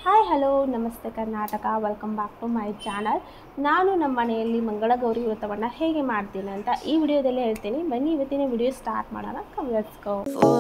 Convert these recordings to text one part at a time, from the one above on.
Hi hello ನಮಸ್ತೆ Karnataka, welcome back to my channel. ನಾನು ನಮ್ಮ ಮನೆಯಲ್ಲಿ ಮಂಗಳಗೌರಿ ವ್ರತವನ್ನು ಹೇಗೆ ಮಾಡ್ತೀನಿ ಅಂತ ಈ ವಿಡಿಯೋದಲ್ಲಿ ಹೇಳ್ತೀನಿ. ಬನ್ನಿ ಇವತ್ತಿನ ವಿಡಿಯೋ ಸ್ಟಾರ್ಟ್ ಮಾಡೋಣ. Come let's go.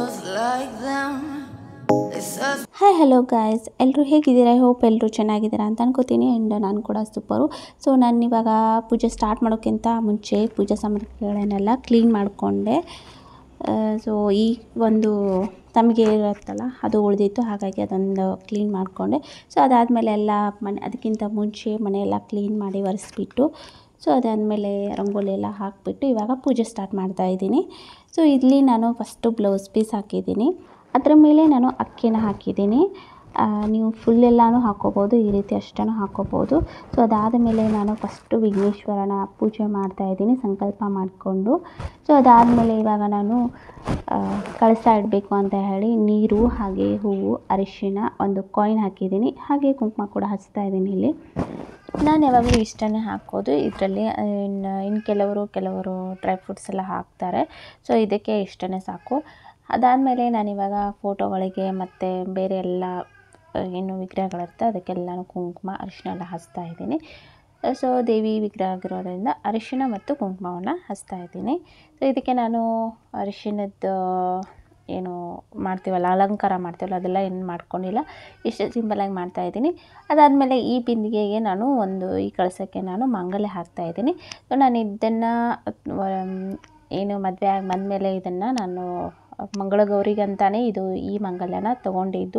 Hi hello guys, ಎಲ್ಲರೂ ಹೇಗಿದ್ದೀರಾ? ಹೋಪ್ ಎಲ್ಲರೂ ಚೆನ್ನಾಗಿದ್ದೀರಾ ಅಂತ ಅನ್ಕೋತೀನಿ. ಆ್ಯಂಡ್ ನಾನು ಕೂಡ ಸೂಪರು. ಸೊ ನಾನು ಇವಾಗ ಪೂಜೆ ಸ್ಟಾರ್ಟ್ ಮಾಡೋಕ್ಕಿಂತ ಮುಂಚೆ ಪೂಜಾ ಸಾಮಗ್ರಿಗಳನ್ನೆಲ್ಲ ಕ್ಲೀನ್ ಮಾಡಿಕೊಂಡೆ. ಸೊ ಈ ಒಂದು ತಮಗೆ ಇರುತ್ತಲ್ಲ ಅದು ಉಳಿದಿತ್ತು, ಹಾಗಾಗಿ ಅದೊಂದು ಕ್ಲೀನ್ ಮಾಡಿಕೊಂಡೆ. ಸೊ ಅದಾದಮೇಲೆ ಎಲ್ಲ ಅದಕ್ಕಿಂತ ಮುಂಚೆ ಮನೆಯೆಲ್ಲ ಕ್ಲೀನ್ ಮಾಡಿ ಒರೆಸ್ಬಿಟ್ಟು, ಸೊ ಅದಾದಮೇಲೆ ರಂಗೋಲಿ ಎಲ್ಲ ಹಾಕಿಬಿಟ್ಟು ಇವಾಗ ಪೂಜೆ ಸ್ಟಾರ್ಟ್ ಮಾಡ್ತಾಯಿದ್ದೀನಿ. ಸೊ ಇಲ್ಲಿ ನಾನು ಫಸ್ಟು ಬ್ಲೌಸ್ ಪೀಸ್ ಹಾಕಿದ್ದೀನಿ, ಅದರ ಮೇಲೆ ನಾನು ಅಕ್ಕಿನ ಹಾಕಿದ್ದೀನಿ. ನೀವು ಫುಲ್ ಎಲ್ಲನೂ ಹಾಕ್ಕೋಬೋದು, ಈ ರೀತಿ ಅಷ್ಟನ್ನು ಹಾಕ್ಕೋಬೋದು. ಸೊ ಅದಾದ ಮೇಲೆ ನಾನು ಫಸ್ಟು ವಿಘ್ನೇಶ್ವರನ ಪೂಜೆ ಮಾಡ್ತಾಯಿದ್ದೀನಿ ಸಂಕಲ್ಪ ಮಾಡಿಕೊಂಡು. ಸೊ ಅದಾದಮೇಲೆ ಇವಾಗ ನಾನು ಕಳಸ ಇಡಬೇಕು ಅಂತ ಹೇಳಿ ನೀರು ಹಾಗೆ ಹೂವು ಅರಿಶಿಣ ಒಂದು ಕಾಯಿನ್ ಹಾಕಿದ್ದೀನಿ, ಹಾಗೆ ಕುಂಕುಮ ಕೂಡ ಹಚ್ತಾ ಇದ್ದೀನಿ. ಇಲ್ಲಿ ನಾನು ಯಾವಾಗಲೂ ಇಷ್ಟನ್ನೇ ಹಾಕೋದು. ಇದರಲ್ಲಿ ಇನ್ನು ಕೆಲವರು ಡ್ರೈ ಫ್ರೂಟ್ಸ್ ಎಲ್ಲ ಹಾಕ್ತಾರೆ. ಸೊ ಇದಕ್ಕೆ ಇಷ್ಟನೇ ಸಾಕು. ಅದಾದಮೇಲೆ ನಾನಿವಾಗ ಫೋಟೋಗಳಿಗೆ ಮತ್ತು ಬೇರೆ ಎಲ್ಲ ಏನು ವಿಗ್ರಹಗಳಿರುತ್ತೆ ಅದಕ್ಕೆಲ್ಲನೂ ಕುಂಕುಮ ಅರಿಶಿಣ ಎಲ್ಲ ಹಚ್ತಾ ಇದ್ದೀನಿ. ಸೊ ದೇವಿ ವಿಗ್ರಹ ಆಗಿರೋದ್ರಿಂದ ಅರಿಶಿಣ ಮತ್ತು ಕುಂಕುಮವನ್ನು ಹಚ್ತಾ ಇದ್ದೀನಿ. ಸೊ ಇದಕ್ಕೆ ನಾನು ಅರಿಶಿಣದ್ದು ಏನು ಮಾಡ್ತೀವಲ್ಲ, ಅಲಂಕಾರ ಮಾಡ್ತೀವಲ್ಲ, ಅದೆಲ್ಲ ಏನು ಮಾಡ್ಕೊಂಡಿಲ್ಲ, ಇಷ್ಟು ಸಿಂಪಲಾಗಿ ಮಾಡ್ತಾಯಿದ್ದೀನಿ. ಅದಾದಮೇಲೆ ಈ ಬಿಂದಿಗೆಗೆ ನಾನು ಈ ಕಳಸಕ್ಕೆ ನಾನು ಮಾಂಗಲ್ಯ ಹಾಕ್ತಾಯಿದ್ದೀನಿ. ಸೊ ನಾನು ಇದನ್ನು ಏನು ಮದುವೆ ಆಗಿ ಬಂದಮೇಲೆ ಇದನ್ನು ನಾನು ಮಂಗಳಗೌರಿಗಂತಾನೇ ಈ ಮಾಂಗಲ್ಯನ ತೊಗೊಂಡಿದ್ದು.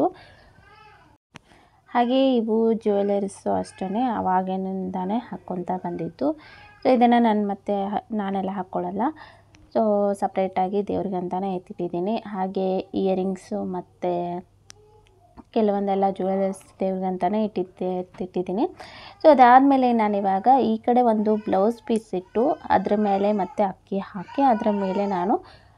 ಹಾಗೆ ಇವು ಜ್ಯುವೆಲರೀಸು ಅಷ್ಟೇ ಅವಾಗಿನಿಂದಾನೇ ಹಾಕ್ಕೊತಾ ಬಂದಿದ್ದು. ಸೊ ಇದನ್ನು ನಾನೆಲ್ಲ ಹಾಕ್ಕೊಳ್ಳಲ್ಲ. ಸೊ ಸಪ್ರೇಟಾಗಿ ದೇವ್ರಿಗಂತಾನೇ ಎತ್ತಿಟ್ಟಿದ್ದೀನಿ. ಹಾಗೆ ಇಯರಿಂಗ್ಸು ಮತ್ತು ಕೆಲವೊಂದೆಲ್ಲ ಜ್ಯುವೆಲರ್ಸ್ ದೇವ್ರಿಗಂತಾನೇ ಎತ್ತಿಟ್ಟಿದ್ದೀನಿ. ಸೊ ಅದಾದಮೇಲೆ ನಾನಿವಾಗ ಈ ಕಡೆ ಒಂದು ಬ್ಲೌಸ್ ಪೀಸ್ ಇಟ್ಟು ಅದ್ರ ಮೇಲೆ ಮತ್ತೆ ಅಕ್ಕಿ ಹಾಕಿ ಅದರ ಮೇಲೆ ನಾನು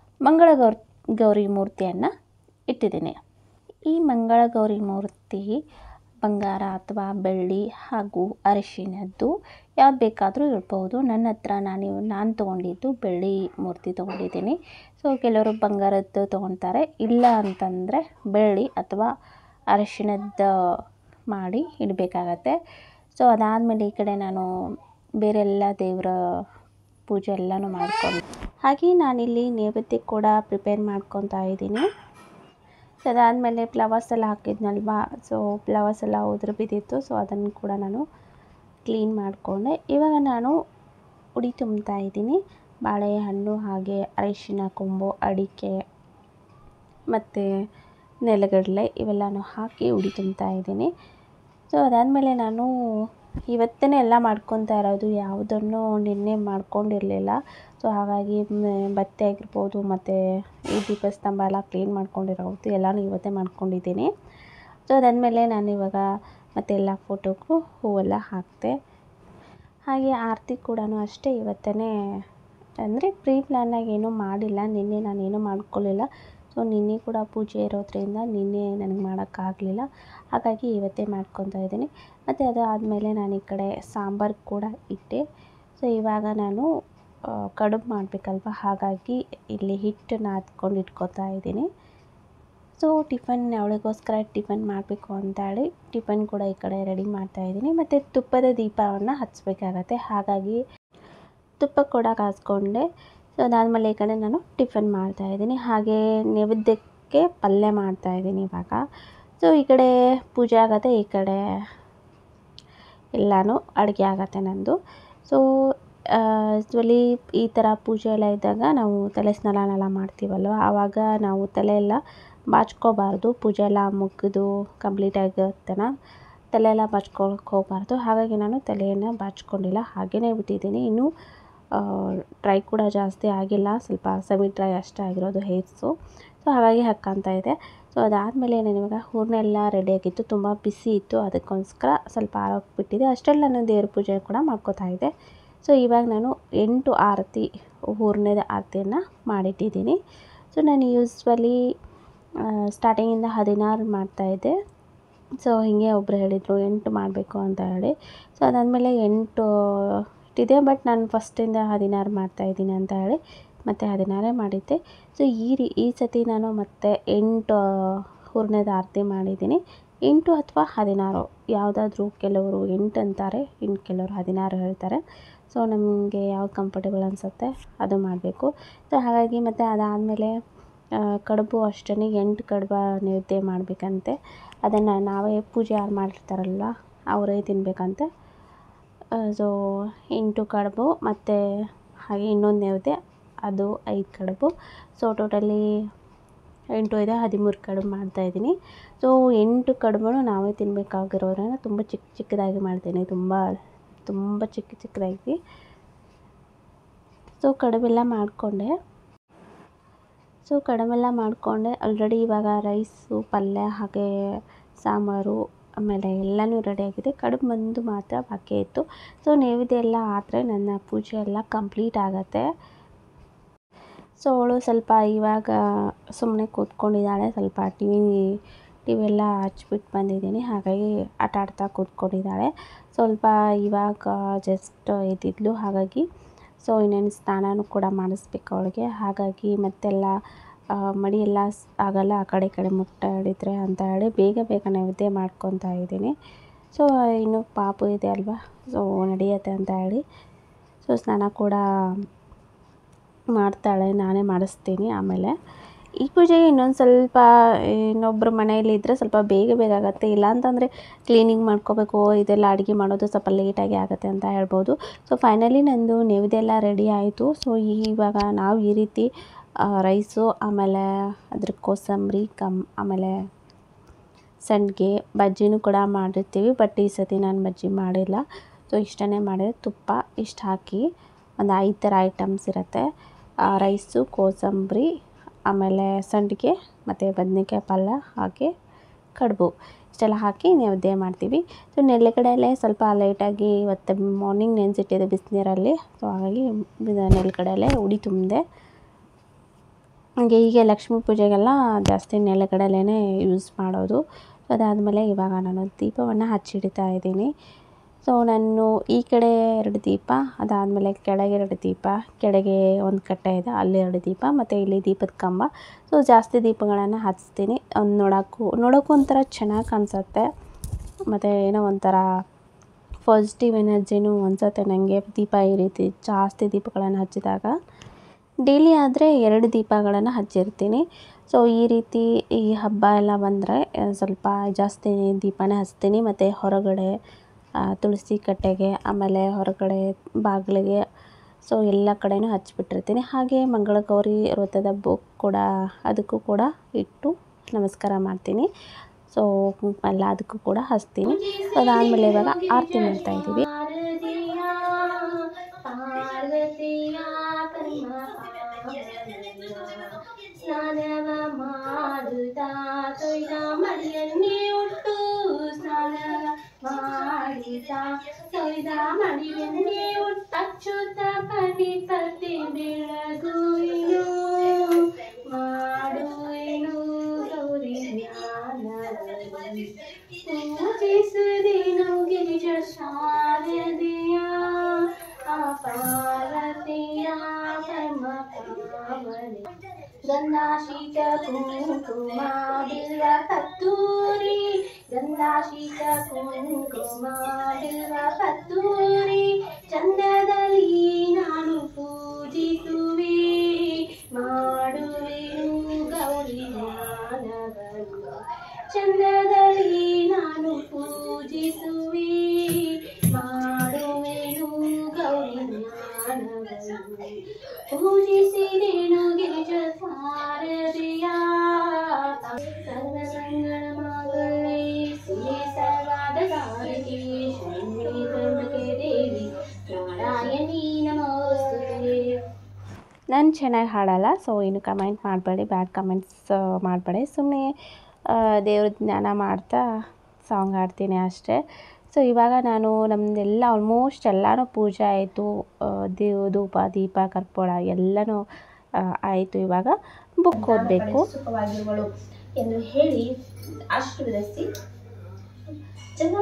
ಗೌರಿ ಮೂರ್ತಿಯನ್ನು ಇಟ್ಟಿದ್ದೀನಿ. ಈ ಮಂಗಳಗೌರಿ ಮೂರ್ತಿ ಬಂಗಾರ ಅಥವಾ ಬೆಳ್ಳಿ ಹಾಗೂ ಅರಿಶಿಣದ್ದು ಯಾವ್ದು ಬೇಕಾದರೂ ಇಡ್ಬೋದು. ನನ್ನ ಹತ್ರ ನಾನು ತೊಗೊಂಡಿದ್ದು ಬೆಳ್ಳಿ ಮೂರ್ತಿ ತೊಗೊಂಡಿದ್ದೀನಿ. ಸೊ ಕೆಲವರು ಬಂಗಾರದ್ದು ತೊಗೊತಾರೆ, ಇಲ್ಲ ಅಂತಂದರೆ ಬೆಳ್ಳಿ ಅಥವಾ ಅರಿಶಿಣದ್ದು ಮಾಡಿ ಇಡಬೇಕಾಗತ್ತೆ. ಸೊ ಅದಾದಮೇಲೆ ಈ ಕಡೆ ನಾನು ಬೇರೆ ಎಲ್ಲ ದೇವರ ಪೂಜೆ ಎಲ್ಲನೂ ಮಾಡಿಕೊಂಡು ಹಾಗೆ ನಾನಿಲ್ಲಿ ನೈವೇದ್ಯಕ್ಕೆ ಕೂಡ ಪ್ರಿಪೇರ್ ಮಾಡ್ಕೊತಾ ಇದ್ದೀನಿ. ಸೊ ಅದಾದಮೇಲೆ ಫ್ಲವರ್ಸ್ ಎಲ್ಲ ಹಾಕಿದ್ನಲ್ವಾ, ಸೊ ಫ್ಲವರ್ಸ್ ಎಲ್ಲ ಉದುರು ಬಿದ್ದಿತ್ತು. ಸೊ ಅದನ್ನು ಕೂಡ ನಾನು ಕ್ಲೀನ್ ಮಾಡಿಕೊಂಡೆ. ಇವಾಗ ನಾನು ಉಡಿ ತುಂಬ್ತಾ ಇದ್ದೀನಿ. ಬಾಳೆಹಣ್ಣು ಹಾಗೆ ಅರಿಶಿಣ ಕೊಂಬು, ಅಡಿಕೆ ಮತ್ತು ನೆಲಗಡಲೆ ಇವೆಲ್ಲನೂ ಹಾಕಿ ಉಡಿ ತುಂಬ್ತಾ ಇದ್ದೀನಿ. ಸೊ ಅದಾದಮೇಲೆ ನಾನು ಇವತ್ತೇ ಎಲ್ಲ ಮಾಡ್ಕೊತಾ ಇರೋದು, ಯಾವುದನ್ನು ನಿನ್ನೆ ಮಾಡ್ಕೊಂಡಿರಲಿಲ್ಲ. ಸೊ ಹಾಗಾಗಿ ಬತ್ತೆ ಆಗಿರ್ಬೋದು ಮತ್ತು ಈ ದೀಪಸ್ತಂಭ ಎಲ್ಲ ಕ್ಲೀನ್ ಮಾಡ್ಕೊಂಡಿರೋದು ಎಲ್ಲನೂ ಇವತ್ತೇ ಮಾಡ್ಕೊಂಡಿದ್ದೀನಿ. ಸೊ ಅದಾದಮೇಲೆ ನಾನಿವಾಗ ಮತ್ತೆಲ್ಲ ಫೋಟೋಕ್ಕೂ ಹೂವೆಲ್ಲ ಹಾಕಿದೆ. ಹಾಗೆ ಆರತಿ ಕೂಡ ಅಷ್ಟೇ ಇವತ್ತೇ, ಅಂದರೆ ಪ್ರೀ ಪ್ಲ್ಯಾನಾಗಿ ಏನೂ ಮಾಡಿಲ್ಲ. ನಿನ್ನೆ ನಾನೇನೂ ಮಾಡ್ಕೊಳ್ಳಿಲ್ಲ. ಸೊ ನಿನ್ನೆ ಕೂಡ ಪೂಜೆ ಇರೋದ್ರಿಂದ ನಿನ್ನೆ ನನಗೆ ಮಾಡೋಕ್ಕಾಗಲಿಲ್ಲ, ಹಾಗಾಗಿ ಇವತ್ತೇ ಮಾಡ್ಕೊತಾ ಇದ್ದೀನಿ. ಮತ್ತು ಅದು ಆದಮೇಲೆ ನಾನು ಈ ಕಡೆ ಸಾಂಬಾರು ಕೂಡ ಇಟ್ಟೆ. ಸೊ ಇವಾಗ ನಾನು ಕಡುಬು ಮಾಡಬೇಕಲ್ವ, ಹಾಗಾಗಿ ಇಲ್ಲಿ ಹಿಟ್ಟು ನಾದ್ಕೊಂಡು ಇಟ್ಕೊತಾ ಇದ್ದೀನಿ. ಸೊ ಅವಳಿಗೋಸ್ಕರ ಟಿಫನ್ ಮಾಡಬೇಕು ಅಂತ ಹೇಳಿ ಟಿಫನ್ ಕೂಡ ಈ ಕಡೆ ರೆಡಿ ಮಾಡ್ತಾಯಿದ್ದೀನಿ. ಮತ್ತು ತುಪ್ಪದ ದೀಪವನ್ನು ಹಚ್ಚಬೇಕಾಗತ್ತೆ, ಹಾಗಾಗಿ ತುಪ್ಪ ಕೂಡ ಕಾಸ್ಕೊಂಡೆ. ಸೊ ಅದಾದಮೇಲೆ ಈ ಕಡೆ ನಾನು ಟಿಫನ್ ಮಾಡ್ತಾಯಿದ್ದೀನಿ. ಹಾಗೆ ನೈವೇದ್ಯಕ್ಕೆ ಪಲ್ಯ ಮಾಡ್ತಾಯಿದ್ದೀನಿ ಇವಾಗ. ಸೊ ಈ ಕಡೆ ಪೂಜೆ ಆಗುತ್ತೆ, ಈ ಕಡೆ ಎಲ್ಲನೂ ಅಡುಗೆ ಆಗುತ್ತೆ ನಂದು. ಸೊ ಯೂಶ್ವಲಿ ಈ ಥರ ಪೂಜೆ ಎಲ್ಲ ಇದ್ದಾಗ ನಾವು ತಲೆ ಸ್ನಾನ ಮಾಡ್ತೀವಲ್ವ, ಆವಾಗ ನಾವು ತಲೆ ಎಲ್ಲ ಬಾಚ್ಕೋಬಾರ್ದು. ಪೂಜೆ ಎಲ್ಲ ಮುಗಿದು ಕಂಪ್ಲೀಟ್ ಆಗಿರ್ತನ ತಲೆ ಎಲ್ಲ ಬಾಚ್ಕೊಳಕ್ಕೆ ಹೋಗಬಾರ್ದು. ಹಾಗಾಗಿ ನಾನು ತಲೆಯನ್ನು ಬಾಚ್ಕೊಂಡಿಲ್ಲ, ಹಾಗೆಯೇ ಬಿಟ್ಟಿದ್ದೀನಿ. ಇನ್ನೂ ಡ್ರೈ ಕೂಡ ಜಾಸ್ತಿ ಆಗಿಲ್ಲ, ಸ್ವಲ್ಪ ಸೆಮಿ ಡ್ರೈ ಅಷ್ಟೇ ಆಗಿರೋದು ಹೇರ್ಸು. ಸೊ ಹಾಗಾಗಿ ಹಾಕ್ಕೊತಾ ಇದೆ. ಸೊ ಅದಾದಮೇಲೆ ನನಗಿವಾಗ ಹೂರಣ ರೆಡಿಯಾಗಿತ್ತು, ತುಂಬ ಬಿಸಿ ಇತ್ತು, ಅದಕ್ಕೋಸ್ಕರ ಸ್ವಲ್ಪ ಆರೋಗ್ಯ ಬಿಟ್ಟಿದೆ. ಅಷ್ಟರಲ್ಲಿ ನಾನು ದೇವ್ರ ಪೂಜೆ ಕೂಡ ಮಾಡ್ಕೋತಾ ಇದ್ದೆ. ಸೊ ಇವಾಗ ನಾನು 8 ಆರತಿ ಹೂರಣದ ಆರತಿಯನ್ನು ಮಾಡಿಟ್ಟಿದ್ದೀನಿ. ಸೊ ನಾನು ಯೂಶ್ವಲಿ ಸ್ಟಾರ್ಟಿಂಗಿಂದ 16 ಮಾಡ್ತಾಯಿದ್ದೆ. ಸೊ ಹೀಗೆ ಒಬ್ಬರು ಹೇಳಿದರು 8 ಮಾಡಬೇಕು ಅಂತ ಹೇಳಿ. ಸೊ ಅದಾದಮೇಲೆ 8 ಇಟ್ಟಿದ್ದೆ, ಬಟ್ ನಾನು ಫಸ್ಟಿಂದ 16 ಮಾಡ್ತಾಯಿದ್ದೀನಿ ಅಂತ ಹೇಳಿ ಮತ್ತು 16 ಮಾಡಿದ್ದೆ. ಸೊ ಈ ಸತಿ ನಾನು ಮತ್ತೆ 8 ಹೂರಣದ ಆರತಿ ಮಾಡಿದ್ದೀನಿ. 8 ಅಥವಾ 16 ಯಾವುದಾದ್ರೂ, ಕೆಲವರು 8 ಅಂತಾರೆ, ಇನ್ನು ಕೆಲವರು 16 ಹೇಳ್ತಾರೆ. ಸೊ ನಮಗೆ ಯಾವ್ದು ಕಂಫರ್ಟೇಬಲ್ ಅನಿಸುತ್ತೆ ಅದು ಮಾಡಬೇಕು. ಸೊ ಹಾಗಾಗಿ ಮತ್ತು ಅದಾದಮೇಲೆ ಕಡುಬು ಅಷ್ಟೇ 8 ಕಡುಬು ನೈವೇದ್ಯ ಮಾಡಬೇಕಂತೆ. ಅದನ್ನು ನಾವೇ ಪೂಜೆ ಯಾರು ಮಾಡಿರ್ತಾರಲ್ವ ಅವರೇ ತಿನ್ನಬೇಕಂತೆ. ಸೊ 8 ಕಡುಬು ಮತ್ತು ಹಾಗೆ ಇನ್ನೊಂದು ನೈವೇದ್ಯ ಅದು 5 ಕಡುಬು. ಸೊ ಟೋಟಲಿ 8 5 13 ಕಡುಬು ಮಾಡ್ತಾಯಿದ್ದೀನಿ. ಸೊ 8 ಕಡುಬು ನಾವೇ ತಿನ್ನಬೇಕಾಗಿರೋದ್ರಿಂದ ತುಂಬ ಚಿಕ್ಕದಾಗಿ ಮಾಡ್ತೀನಿ, ತುಂಬ ಚಿಕ್ಕದಾಗಿ. ಸೊ ಕಡುಬೆಲ್ಲ ಮಾಡಿಕೊಂಡೆ ಆಲ್ರೆಡಿ. ಇವಾಗ ರೈಸು, ಪಲ್ಯ, ಹಾಗೆ ಸಾಂಬಾರು ಆಮೇಲೆ ಎಲ್ಲನೂ ರೆಡಿಯಾಗಿದೆ. ಕಡುಬು ಬಂದು ಮಾತ್ರ ಬಾಕಿ ಇತ್ತು. ಸೊ ನೈವೇದ್ಯ ಎಲ್ಲ ಆದರೆ ನನ್ನ ಪೂಜೆ ಎಲ್ಲ ಕಂಪ್ಲೀಟ್ ಆಗುತ್ತೆ. ಸೊ ಅವಳು ಸ್ವಲ್ಪ ಇವಾಗ ಸುಮ್ಮನೆ ಕೂತ್ಕೊಂಡಿದ್ದಾಳೆ. ಸ್ವಲ್ಪ ಟಿ ವಿ ಎಲ್ಲ ಹಚ್ಬಿಟ್ಟು ಬಂದಿದ್ದೀನಿ, ಹಾಗಾಗಿ ಆಟ ಆಡ್ತಾ ಕೂತ್ಕೊಂಡಿದ್ದಾಳೆ. ಸ್ವಲ್ಪ ಇವಾಗ ಜಸ್ಟ್ ಎದ್ದಿದ್ಲು, ಹಾಗಾಗಿ ಸೊ ಇನ್ನೇನು ಸ್ನಾನನೂ ಕೂಡ ಮಾಡಿಸ್ಬೇಕು ಅವಳಿಗೆ. ಹಾಗಾಗಿ ಮತ್ತೆಲ್ಲ ಮಡಿಯೆಲ್ಲ ಆಗಲ್ಲ, ಆ ಕಡೆ ಈ ಕಡೆ ಮುಟ್ಟಾಡಿದ್ರೆ ಅಂತ ಹೇಳಿ ಬೇಗ ನೈವೇದ್ಯ ಮಾಡ್ಕೊತಾ ಇದ್ದೀನಿ. ಸೊ ಇನ್ನು ಪಾಪು ಇದೆ ಅಲ್ವಾ, ಸೊ ನಡೆಯುತ್ತೆ ಅಂತ ಹೇಳಿ ಸೊ ಸ್ನಾನ ಕೂಡ ಮಾಡ್ತಾಳೆ, ನಾನೇ ಮಾಡಿಸ್ತೀನಿ. ಆಮೇಲೆ ಈ ಪೂಜೆಗೆ ಇನ್ನೊಂದು ಸ್ವಲ್ಪ ಇನ್ನೊಬ್ಬರು ಮನೆಯಲ್ಲಿದ್ದರೆ ಸ್ವಲ್ಪ ಬೇಗ ಆಗುತ್ತೆ. ಇಲ್ಲಾಂತಂದರೆ ಕ್ಲೀನಿಂಗ್ ಮಾಡ್ಕೋಬೇಕು, ಇದೆಲ್ಲ ಅಡುಗೆ ಮಾಡೋದು ಸ್ವಲ್ಪ ಲೇಟಾಗಿ ಆಗುತ್ತೆ ಅಂತ ಹೇಳ್ಬೋದು. ಸೊ ಫೈನಲಿ ನಂದು ನೈವೇದ್ಯ ಎಲ್ಲ ರೆಡಿ ಆಯಿತು. ಸೊ ಇವಾಗ ನಾವು ಈ ರೀತಿ ರೈಸು, ಆಮೇಲೆ ಅದ್ರ ಕೋಸಂಬರಿ, ಆಮೇಲೆ ಸಂಡಿಗೆ, ಬಜ್ಜಿನೂ ಕೂಡ ಮಾಡಿರ್ತೀವಿ. ಬಟ್ ಈ ಸತಿ ನಾನು ಬಜ್ಜಿ ಮಾಡಿಲ್ಲ. ಸೊ ಇಷ್ಟನ್ನೇ ಮಾಡಿದೆ, ತುಪ್ಪ ಇಷ್ಟು ಹಾಕಿ ಒಂದು 5 ಥರ ಐಟಮ್ಸ್ ಇರುತ್ತೆ. ರೈಸು, ಕೋಸಂಬರಿ, ಆಮೇಲೆ ಸಂಡಿಗೆ ಮತ್ತು ಬದನೇಕಾಯಿ ಪಲ್ಯ, ಹಾಗೆ ಕಡುಬು ಇಷ್ಟೆಲ್ಲ ಹಾಕಿ ನೈವೇದ್ಯ ಮಾಡ್ತೀವಿ. ಸೊ ನೆಲಗಡಲೆ ಸ್ವಲ್ಪ ಲೈಟಾಗಿ ಇವತ್ತು ಮಾರ್ನಿಂಗ್ ನೆನೆಸಿಟ್ಟಿದೆ ಬಿಸಿನೀರಲ್ಲಿ. ಸೊ ಹಾಗಾಗಿ ನೆಲಗಡಲೆ ಉಡಿ ತುಂಬಿದೆ. ಹಾಗೆ ಹೀಗೆ ಲಕ್ಷ್ಮೀ ಪೂಜೆಗೆಲ್ಲ ಜಾಸ್ತಿ ನೆಲಗಡಲೆನೇ ಯೂಸ್ ಮಾಡೋದು. ಸೊ ಅದಾದಮೇಲೆ ಇವಾಗ ನಾನು ದೀಪವನ್ನು ಹಚ್ಚಿಡ್ತಾ ಇದ್ದೀನಿ. ಸೊ ನಾನು ಈ ಕಡೆ 2 ದೀಪ, ಅದಾದಮೇಲೆ ಕೆಳಗೆ 2 ದೀಪ, ಕೆಳಗೆ ಒಂದು ಕಟ್ಟೆ ಇದೆ ಅಲ್ಲಿ 2 ದೀಪ, ಮತ್ತು ಇಲ್ಲಿ ದೀಪದ ಕಂಬ. ಸೊ ಜಾಸ್ತಿ ದೀಪಗಳನ್ನು ಹಚ್ತೀನಿ. ನೋಡೋಕ್ಕೂ ಒಂಥರ ಚೆನ್ನಾಗಿ ಕಾಣಿಸುತ್ತೆ, ಮತ್ತು ಏನೋ ಒಂಥರ ಪಾಸಿಟಿವ್ ಎನರ್ಜಿನೂ ಅನಿಸುತ್ತೆ ನನಗೆ. ದೀಪ ಈ ರೀತಿ ಜಾಸ್ತಿ ದೀಪಗಳನ್ನು ಹಚ್ಚಿದಾಗ ಡೈಲಿ ಆದರೆ 2 ದೀಪಗಳನ್ನು ಹಚ್ಚಿರ್ತೀನಿ. ಸೊ ಈ ರೀತಿ ಈ ಹಬ್ಬ ಎಲ್ಲ ಬಂದರೆ ಸ್ವಲ್ಪ ಜಾಸ್ತಿ ದೀಪನೇ ಹಚ್ತೀನಿ. ಮತ್ತು ಹೊರಗಡೆ ತುಳಸಿ ಕಟ್ಟೆಗೆ, ಆಮೇಲೆ ಹೊರಗಡೆ ಬಾಗಿಲಿಗೆ, ಸೊ ಎಲ್ಲ ಕಡೆಯೂ ಹಚ್ಚಿಬಿಟ್ಟಿರ್ತೀನಿ. ಹಾಗೆ ಮಂಗಳಗೌರಿ ವ್ರತದ ಬುಕ್ ಕೂಡ, ಅದಕ್ಕೂ ಕೂಡ ಇಟ್ಟು ನಮಸ್ಕಾರ ಮಾಡ್ತೀನಿ. ಸೊ ಕುಂಕುಮ ಎಲ್ಲ ಅದಕ್ಕೂ ಕೂಡ ಹಚ್ತೀನಿ. ಸೊ ಅದಾದಮೇಲೆ ಇವಾಗ ಆರತಿ ಮಾಡ್ತಾಯಿದ್ದೀವಿ. ಸ್ನಾನವ ಮಾಡುತ್ತಾ ತೊಯ್ದ ಮಡಿಯನ್ನೇ ಉಟ್ಟು, ಸ್ನಾನವ ಮಾಡಿದ ತೊಯ್ದ ಮಡಿಯನ್ನೇ ಉಟ್ಟು, ಅಚ್ಚುತ ಪತಿ ಬೆಳಗುವೆನು ಮಾಡುವೆನು ಗೌರಿ ಜ್ಞಾನವನ್ನು, ಪೂಜಿಸುವೆನು ಗಿರಿಜ ಶಾರದೆಯ ಪಾರ್ವತಿಯ ಪರಮ ಪಾವನೆ. ಗಂಧಾಶೀತ ಕುಂಕುಮ ಬಿಲ್ವ ಕತ್ತೂರಿ, ಗಂಧಾಶೀತ ಕುಂಕುಮ ಬಿಲ್ವ ಕತ್ತೂರಿ, ಚಂದದಲ್ಲಿ ನಾನು ಪೂಜಿಸುವೆ ಮಾಡುವೆನು ಗೌರಿ ಜ್ಞಾನವನ್ನು, ಚಂದದಲ್ಲಿ ನಾನು ಪೂಜಿಸುವೆ ಮಾಡುವೆನು ಗೌರಿ ಜ್ಞಾನವನ್ನು, ಪೂಜಿಸಿದೆನು ಗಿರಿಜ ಶಾರದೆಯ ಸರ್ವಮಂಗಳ ಮಾಂಗಲ್ಯೆ ಶಿವೆ ಸರ್ವಾರ್ಥ ಸಾಧಿಕೆ ಶರಣ್ಯೆ ತ್ರ್ಯಂಬಕೆ ದೇವಿ ನಾರಾಯಣಿ ನಮೋಸ್ತುತೆ. ನಾನು ಚೆನ್ನಾಗಿ ಹಾಡಲ್ಲ, ಸೊ ಇನ್ನು ಕಮೆಂಟ್ ಮಾಡಬೇಡಿ, ಬ್ಯಾಡ್ ಕಮೆಂಟ್ಸ್ ಮಾಡಬೇಡಿ. ಸುಮ್ಮನೆ ದೇವ್ರ ಜ್ಞಾನ ಮಾಡ್ತಾ ಸಾಂಗ್ ಹಾಡ್ತೀನಿ ಅಷ್ಟೇ. ಸೊ ಇವಾಗ ನಾನು ನಮ್ಮದೆಲ್ಲ ಆಲ್ಮೋಸ್ಟ್ ಎಲ್ಲನೂ ಪೂಜೆ ಆಯಿತು. ಧೂಪ, ದೀಪ, ಕರ್ಪೂರ ಎಲ್ಲನೂ ಆಯಿತು. ಇವಾಗ ಬುಕ್ ಓದಬೇಕು. ಸುಖವಾಗಿರುವಳು ಎಂದು ಹೇಳಿ ಆಶೀರ್ವದಿಸಿ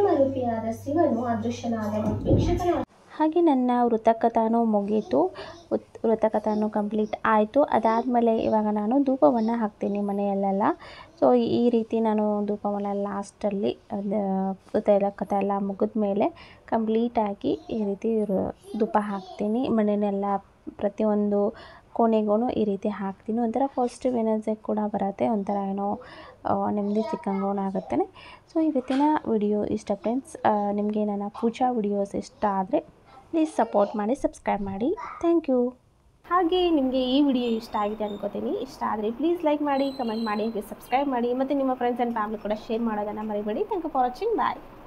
ಜಂಗಮರೂಪಿಯಾದ ಶಿವನು ಅದೃಶ್ಯನಾದನು. ವೀಕ್ಷಕನ ಹಾಗೆ ನನ್ನ ವೃತಕಥಾನೂ ಮುಗೀತು. ವ್ರತಕಥಾನು ಕಂಪ್ಲೀಟ್ ಆಯಿತು. ಅದಾದಮೇಲೆ ಇವಾಗ ನಾನು ಧೂಪವನ್ನು ಹಾಕ್ತೀನಿ ಮನೆಯಲ್ಲೆಲ್ಲ. ಸೊ ಈ ರೀತಿ ನಾನು ಧೂಪವನ್ನು ಲಾಸ್ಟಲ್ಲಿ ಕಥೆ ಎಲ್ಲ ಮುಗಿದ ಮೇಲೆ ಕಂಪ್ಲೀಟಾಗಿ ಈ ರೀತಿ ಧೂಪ ಹಾಕ್ತೀನಿ. ಮನೆಯಲ್ಲೆಲ್ಲ ಪ್ರತಿಯೊಂದು ಕೋಣೆಗೂ ಈ ರೀತಿ ಹಾಕ್ತೀನಿ. ಒಂಥರ ಪಾಸಿಟಿವ್ ಎನರ್ಜಿ ಕೂಡ ಬರುತ್ತೆ, ಒಂಥರ ಏನೋ ನೆಮ್ಮದಿ ಸಿಕ್ಕಂಗೂ ಆಗುತ್ತೆ. ಸೊ ಇವತ್ತಿನ ವಿಡಿಯೋ ಇಷ್ಟ ಫ್ರೆಂಡ್ಸ್. ನಿಮಗೆ ನನ್ನ ಪೂಜಾ ವಿಡಿಯೋಸ್ ಇಷ್ಟ ಆದರೆ ಪ್ಲೀಸ್ ಸಪೋರ್ಟ್ ಮಾಡಿ, ಸಬ್ಸ್ಕ್ರೈಬ್ ಮಾಡಿ. Thank you. ಹಾಗೆ ನಿಮಗೆ ಈ ವಿಡಿಯೋ ಇಷ್ಟ ಆಗಿದೆ ಅನ್ಕೋತೀನಿ. ಇಷ್ಟ ಆದರೆ ಪ್ಲೀಸ್ ಲೈಕ್ ಮಾಡಿ, ಕಮೆಂಟ್ ಮಾಡಿ, ಹಾಗೆ ಸಬ್ಸ್ಕ್ರೈಬ್ ಮಾಡಿ, ಮತ್ತು ನಿಮ್ಮ ಫ್ರೆಂಡ್ಸ್ ಆ್ಯಂಡ್ ಫ್ಯಾಮಿಲಿ ಕೂಡ ಶೇರ್ ಮಾಡೋದನ್ನು ಮರಿಬೇಡಿ. Thank you for watching. Bye.